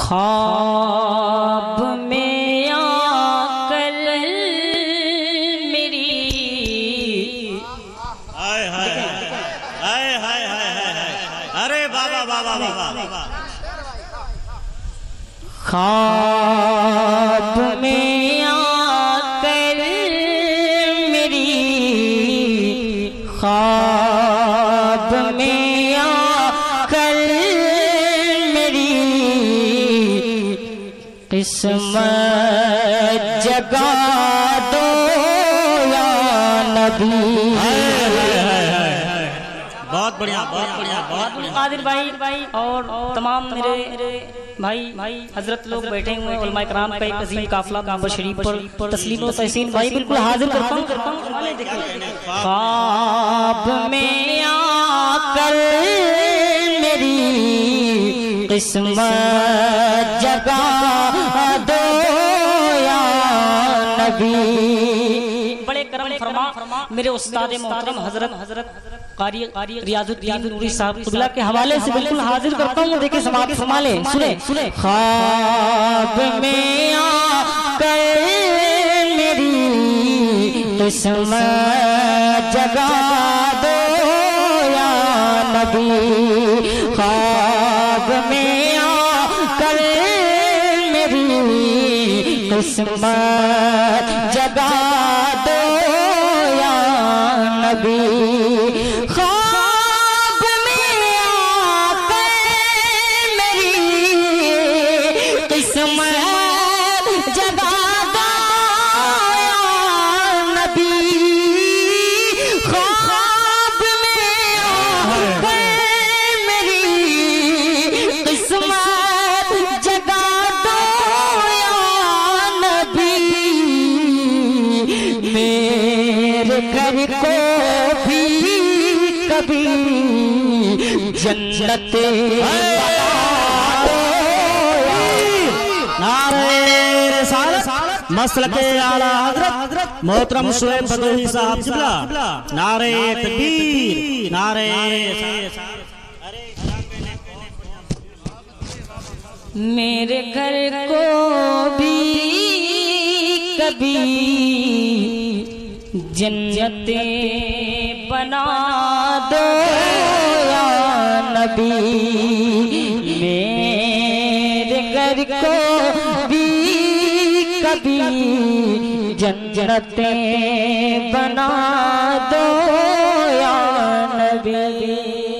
ख्वाब में आकर मेरी हाय हाय हाय हाय हाय, अरे बाबा बाबा बाबा, ख्वाब में आकर मेरी, ख्वाब में आकर मेरी किस्मत जगा दो या नबी। बहुत बढ़िया बहुत बढ़िया बहुत बढ़िया। कादिर भाई और तमाम मेरे भाई हजरत लोग बैठे हुए हैं, उलमा इकराम का एक अजीम काफिला काबा शरीफ पर तस्लीम और तहसीन भाई बिल्कुल हाजिर करता हूँ। ख्वाब में आकर मेरी किस्मत जगा दो या नबी। बड़े करम फरमा मेरे उस्ताद मोहतरम हजरत कारी रियाजुद्दीन नूरी साहब कुबला के हवाले से बिल्कुल हाजिर करता हूँ। देखिए समाप्त फरमा ले, सुने। ख्वाब में आकर मेरी किस्मत जगा दो या नबी। ख्वाब में आकर मेरी किस्मत जगा दो या नबी। जन्नत मसलके आला हजरत मोहतरम शुएब बदौही साहब जिबला, नारे तकबीर, नारे। मेरे घर को भी कभी जन्नते बना दो या नबी। मेरे घर को भी कभी जन्नते बना दो या नबी।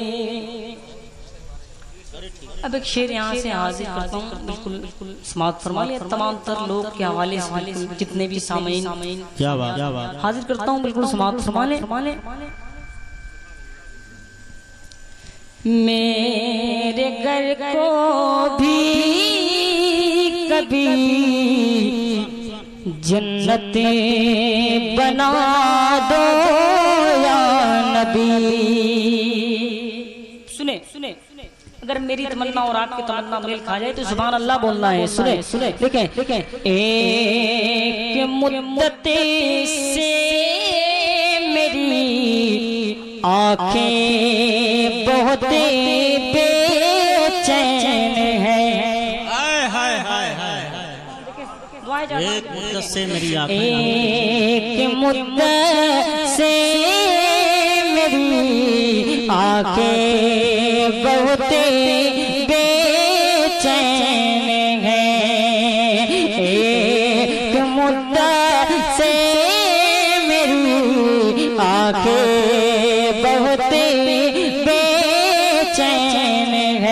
अब एक शेर यहाँ से हाजिर करता हूँ, बिल्कुल समाप्त फरमा लिया। तमाम तर लोग के हवाले से जितने भी सामीन क्या बात हाजिर करता हूँ, बिल्कुल समाप्त फरमा ले। मेरे घर को भी कभी जन्नते बना दो या नबी। सुने अगर मेरी तमन्ना और आपकी तमन्ना मेल खा जाए तो सुभान अल्लाह बोलना है। सुने देखें एक मुद्दत से मेरी आँखें बहुत बेचैन है। एक मुद्दत से मेरी आँखें, एक मुद्दत से मेरी आँखें बहुत बेचैन है। एक मुद्दत से मेरी आँखें बहुत बेचैन है।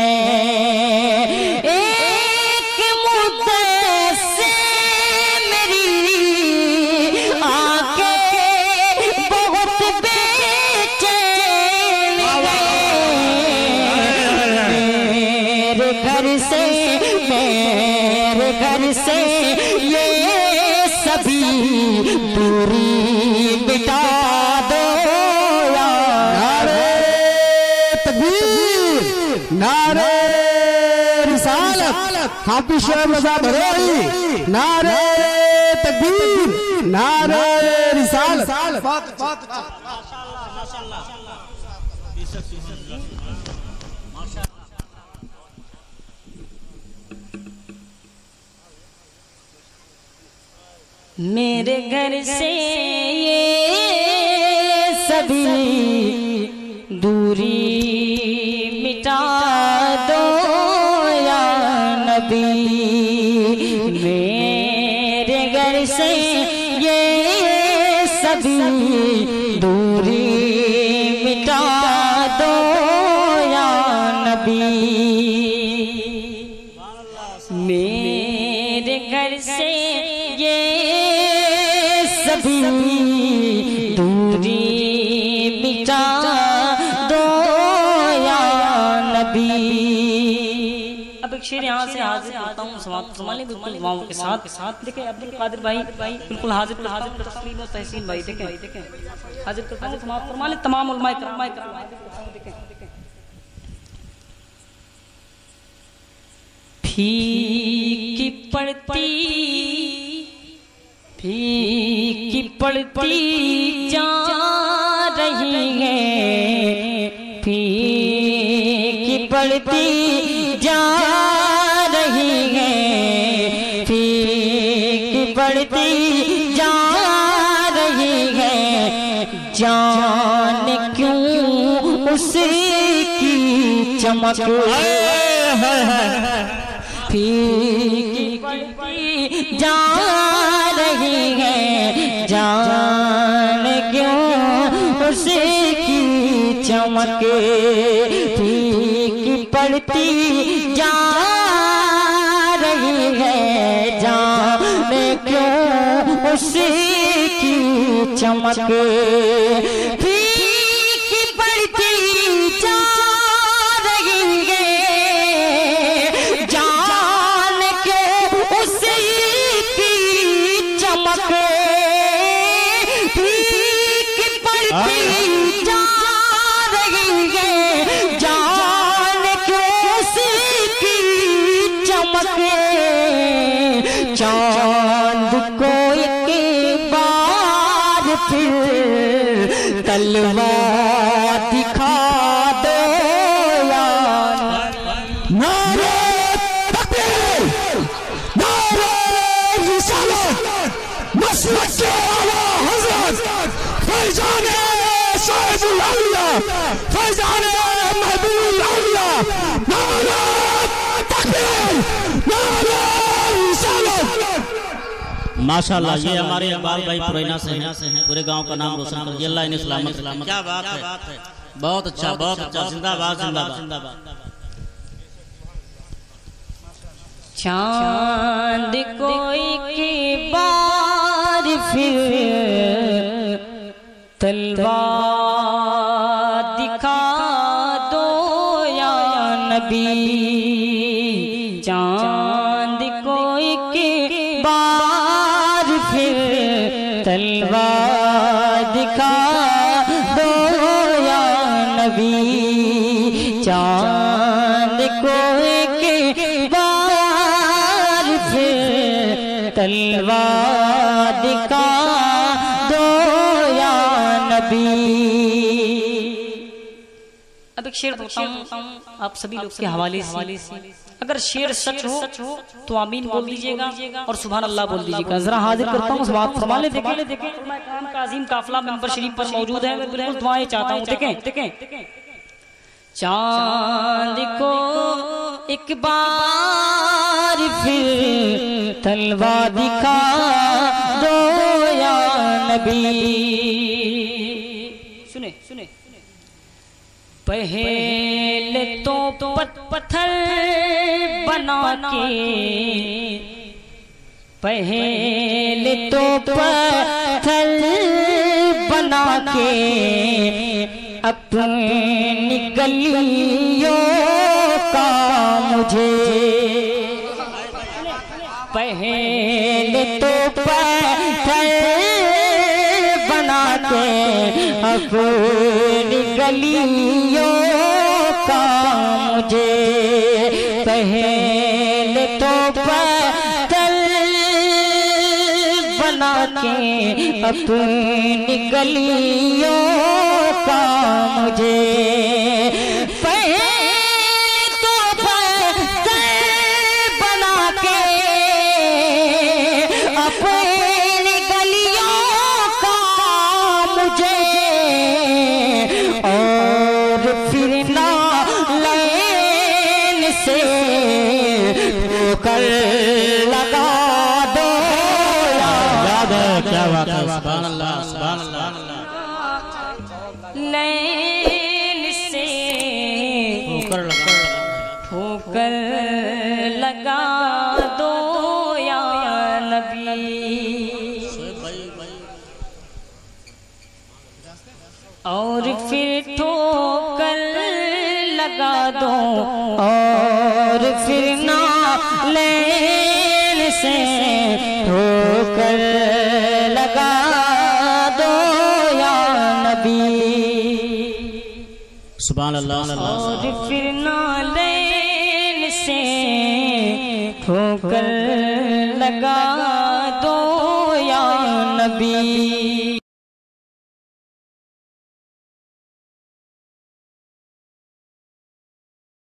मेरे घर से ये सभी दूरी मिटा दो या। नारे तकबीर, नारे रिसालत, हाफिज शुएब रज़ा बदौही, नारे तकबीर, नारे रिसालत। मेरे घर से ये सभी दूरी मिटा दो या नबी। मेरे घर से ये सभी दूरी मिटा दो या नबी। मेरे घर से ये सभी दूरी मिटा दो या नबी। अब एक शेर यहाँ से हाजिर करता हूँ समाप्त फरमाने बिल्कुल वाव के साथ देखें। अब्दुल कादिर भाई बिल्कुल हाजिर तस्लीम और तहसीन भाई देखें हाजिर करता हूँ समाप्त फरमाने तमाम उलमाए कराम देखें। फीकी पड़ती जा रही है, फीकी पड़ती जा रही है, फीकी पड़ती जा रही है। जाने क्यों उसकी चमक फीकी पड़ती जा रही है। जाने क्यों उसकी चमक फीकी पड़ती जा रही है। जाने क्यों उसकी चमक फीकी पड़ती जा रही है। जाने क्यों उसकी चमक फीकी पड़ती जा रही है। जाने क्यों उसकी चमक चांद को एक बार फिर तलवार दिखा दो या नारे तकबीर, नारे रिसालत, मसलक के आला हज़रत फैज़ाने साहिबुल औलिया, फैज़ाने महबूबुल औलिया। नारे तकबीर, नारे रिसालत। माशाल्लाह ये हमारे इकबाल भाई पुरैना से हैं, पूरे गांव का नाम रोशन कर दिया अल्लाह इन्हें सलामत। क्या बात है, बहुत अच्छा जिंदाबाद जिंदाबाद। चांद को एक बार फिर तलवार दिखा दो या नबी। चांद को एक बार फिर तलवार दिखा दो या नबी। चांद को एक बार फिर तलवार दिखा दो या नबी। अब एक शेर बोलता हूँ आप सभी लोग के हवाले से। अगर शेर सच हो तो आमीन बोल दीजिएगा और सुभान अल्लाह बोल दीजिएगा। जरा हाजिर करता हूँ बात फरमाने देखें। का अजीम काफिला मेंबर शरीफ पर मौजूद है। मैं बिल्कुल दुआएं चाहता हूँ। देखें चांद को एक बार फिर तलवार दिखा दो या नबी। सुने पहले तो पत्थर बना के, पहले तो पत्थर बना के अपनी गलियों का मुझे, पहले तो पत्थर बना के अपनी गलियों का मुझे, पहले तो पत्थर बना के अपनी गलियों का मुझे, पहले तो पत्थर बना के अपनी ठोकर लगा दो याद है क्या बात है सुभान अल्लाह सुभान अल्लाह नैन से ठोकर लगा दो या नबी और फिर ठोकर लगा दो और फिर ना लेन से ठोकर लगा दो या नबी सुभान अल्लाह और फिर ना लेन से ठोकर लगा दो या नबी।